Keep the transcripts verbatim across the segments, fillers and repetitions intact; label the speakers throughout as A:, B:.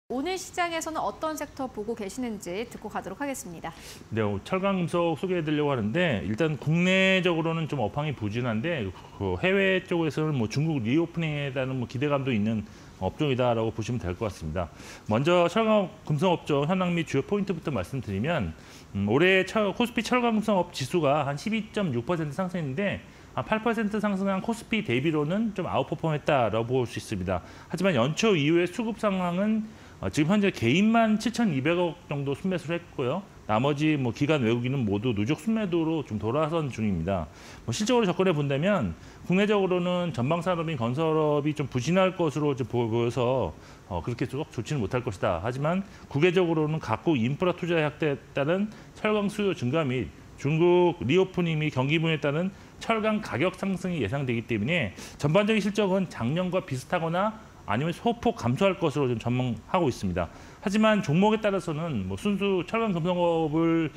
A: 오늘 시장에서는 어떤 섹터 보고 계시는지 듣고 가도록 하겠습니다.
B: 네, 철강금속 소개해드리려고 하는데 일단 국내적으로는 좀 업황이 부진한데 그 해외 쪽에서는 뭐 중국 리오프닝에 대한 뭐 기대감도 있는 업종이다라고 보시면 될 것 같습니다. 먼저 철강금속업종 현황 및 주요 포인트부터 말씀드리면 음, 올해 철, 코스피 철강금속업 지수가 한 십이 점 육 퍼센트 상승했는데 한 팔 퍼센트 상승한 코스피 대비로는 좀 아웃퍼폼했다라고 볼 수 있습니다. 하지만 연초 이후의 수급 상황은 어, 지금 현재 개인만 칠천이백억 정도 순매수를 했고요. 나머지 뭐 기관 외국인은 모두 누적 순매도로 좀 돌아선 중입니다. 뭐 실적으로 접근해 본다면 국내적으로는 전방 산업인 건설업이 좀 부진할 것으로 좀 보여서 어, 그렇게 쭉 좋지는 못할 것이다. 하지만 국외적으로는 각국 인프라 투자 확대에 따른 철강 수요 증가 및 중국 리오프닝 및 경기 부문에 따른 철강 가격 상승이 예상되기 때문에 전반적인 실적은 작년과 비슷하거나 아니면 소폭 감소할 것으로 좀 전망하고 있습니다. 하지만 종목에 따라서는 뭐 순수 철강 금속업을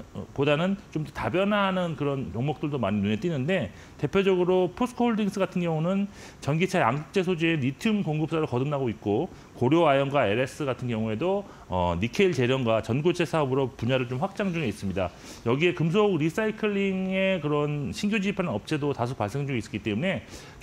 B: 보다는 좀 더 다변화하는 그런 종목들도 많이 눈에 띄는데 대표적으로 포스코홀딩스 같은 경우는 전기차 양극재 소재의 리튬 공급사를 거듭나고 있고 고려아연과 엘에스 같은 경우에도 어, 니켈 재련과 전고체 사업으로 분야를 좀 확장 중에 있습니다. 여기에 금속 리사이클링의 그런 신규 진입하는 업체도 다수 발생 중에 있기 때문에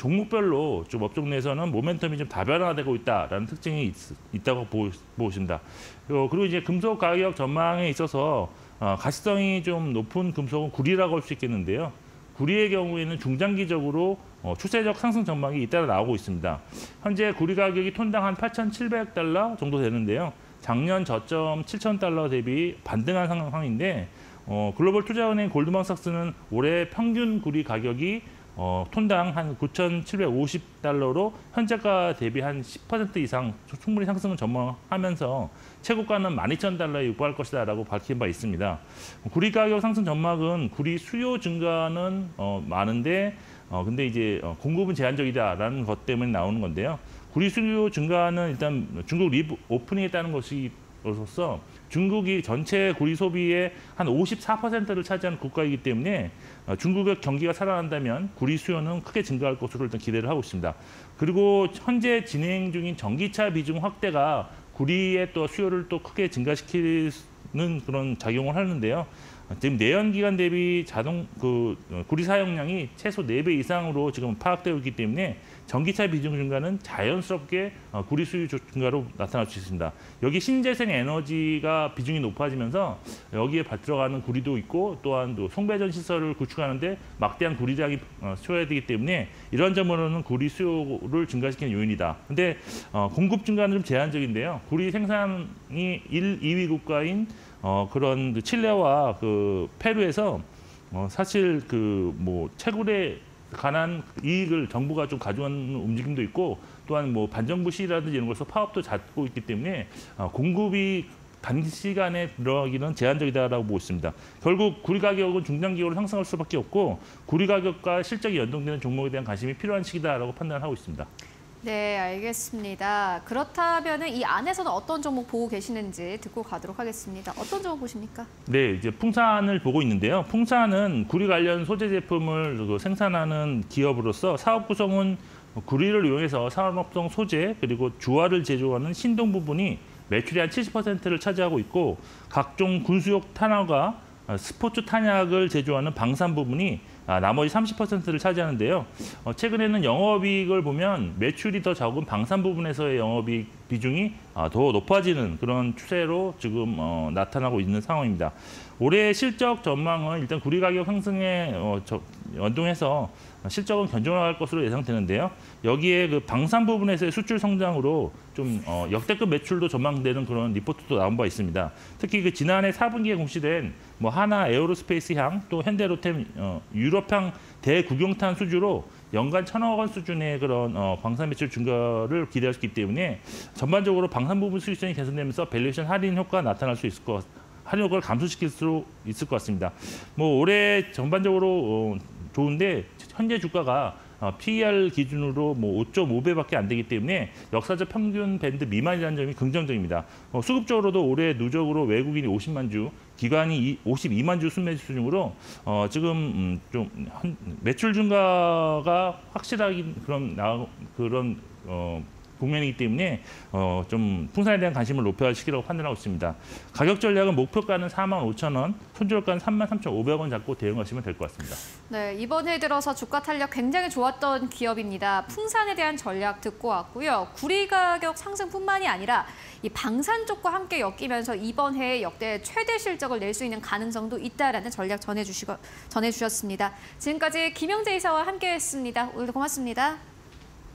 B: 종목별로 좀 업종 내에서는 모멘텀이 좀 다변화되고 있다라는 특징이 있, 있다고 보, 보십니다. 그리고 이제 금속 가격 전망에 있어서 어, 가시성이 좀 높은 금속은 구리라고 할 수 있겠는데요. 구리의 경우에는 중장기적으로 어, 추세적 상승 전망이 잇따라 나오고 있습니다. 현재 구리 가격이 톤당 한 팔천칠백 달러 정도 되는데요. 작년 저점 칠천 달러 대비 반등한 상황인데 어, 글로벌 투자은행 골드만삭스는 올해 평균 구리 가격이 어, 톤당 한 구천칠백오십 달러로 현재가 대비 한 십 퍼센트 이상 충분히 상승을 전망하면서 최고가는 만 이천 달러에 육박할 것이다라고 밝힌 바 있습니다. 구리 가격 상승 전망은 구리 수요 증가는 어, 많은데 어, 근데 이제 어, 공급은 제한적이다라는 것 때문에 나오는 건데요. 구리 수요 증가는 일단 중국 리오프닝에 따른 것이 로서 중국이 전체 구리 소비의 한 오십사 퍼센트를 차지하는 국가이기 때문에 중국의 경기가 살아난다면 구리 수요는 크게 증가할 것으로 일단 기대를 하고 있습니다. 그리고 현재 진행 중인 전기차 비중 확대가 구리의 또 수요를 또 크게 증가시키는 그런 작용을 하는데요. 지금 내연 기관 대비 자동 그 구리 사용량이 최소 네 배 이상으로 지금 파악되고 있기 때문에 전기차 비중 증가는 자연스럽게 구리 수요 증가로 나타날 수 있습니다. 여기 신재생 에너지가 비중이 높아지면서 여기에 들어가는 구리도 있고 또한 또 송배전 시설을 구축하는데 막대한 구리량이 소요되기 때문에 이런 점으로는 구리 수요를 증가시키는 요인이다. 근데 공급 증가는 좀 제한적인데요. 구리 생산이 일, 이 위 국가인 어, 그런 그 칠레와 그 페루에서 어, 사실 그 뭐 채굴에 관한 이익을 정부가 좀 가져오는 움직임도 있고 또한 뭐 반정부 시라든지 이런 것에서 파업도 잡고 있기 때문에 어, 공급이 단시간에 들어가기는 제한적이다라고 보고 있습니다. 결국 구리 가격은 중장기적으로 상승할 수밖에 없고 구리 가격과 실적이 연동되는 종목에 대한 관심이 필요한 시기다라고 판단하고 있습니다.
A: 네, 알겠습니다. 그렇다면 이 안에서는 어떤 종목 보고 계시는지 듣고 가도록 하겠습니다. 어떤 종목 보십니까?
B: 네, 이제 풍산을 보고 있는데요. 풍산은 구리 관련 소재 제품을 생산하는 기업으로서 사업 구성은 구리를 이용해서 산업성 소재 그리고 주화를 제조하는 신동 부분이 매출의 한 칠십 퍼센트를 차지하고 있고 각종 군수용 탄화가 스포츠 탄약을 제조하는 방산 부분이 나머지 삼십 퍼센트를 차지하는데요. 최근에는 영업이익을 보면 매출이 더 적은 방산 부분에서의 영업이익 비중이 더 높아지는 그런 추세로 지금 나타나고 있는 상황입니다. 올해 실적 전망은 일단 구리 가격 상승에 연동해서 실적은 견조할 것으로 예상되는데요. 여기에 그 방산 부분에서의 수출 성장으로 좀 어, 역대급 매출도 전망되는 그런 리포트도 나온 바 있습니다. 특히 그 지난해 사 분기에 공시된 뭐 하나 에어로스페이스향 또 현대로템 어, 유럽향 대국영탄 수주로 연간 천억 원 수준의 그런 어, 방산 매출 증가를 기대할 수 있기 때문에 전반적으로 방산 부분 수익성이 개선되면서 밸류에이션 할인 효과가 나타날 수 있을 것 같습니다. 할인 효과를 감소시킬 수 있을 것 같습니다. 뭐 올해 전반적으로 어, 좋은데 현재 주가가 피이알 기준으로 뭐 오 점 오 배밖에 안 되기 때문에 역사적 평균 밴드 미만이라는 점이 긍정적입니다. 어, 수급적으로도 올해 누적으로 외국인이 오십만 주, 기관이 오십이만 주 순매수 중으로 어, 지금 음, 좀 매출 증가가 확실하게 그런 나 그런 어, 국면이기 때문에 어, 좀 풍산에 대한 관심을 높여야 할 시기라고 판단하고 있습니다. 가격 전략은 목표가는 사만 오천 원, 손절가는 삼만 삼천오백 원 잡고 대응하시면 될 것 같습니다.
A: 네, 이번 해 들어서 주가 탄력 굉장히 좋았던 기업입니다. 풍산에 대한 전략 듣고 왔고요. 구리 가격 상승뿐만이 아니라 이 방산 쪽과 함께 엮이면서 이번 해에 역대 최대 실적을 낼 수 있는 가능성도 있다라는 전략 전해주시고, 전해주셨습니다. 지금까지 김영재 이사와 함께했습니다. 오늘도 고맙습니다.